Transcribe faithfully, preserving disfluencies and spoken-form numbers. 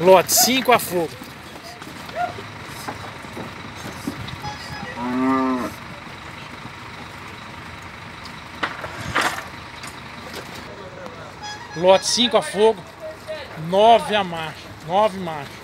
Lote cinco a fogo. Lote cinco a fogo, nove a marcha, nove marchas.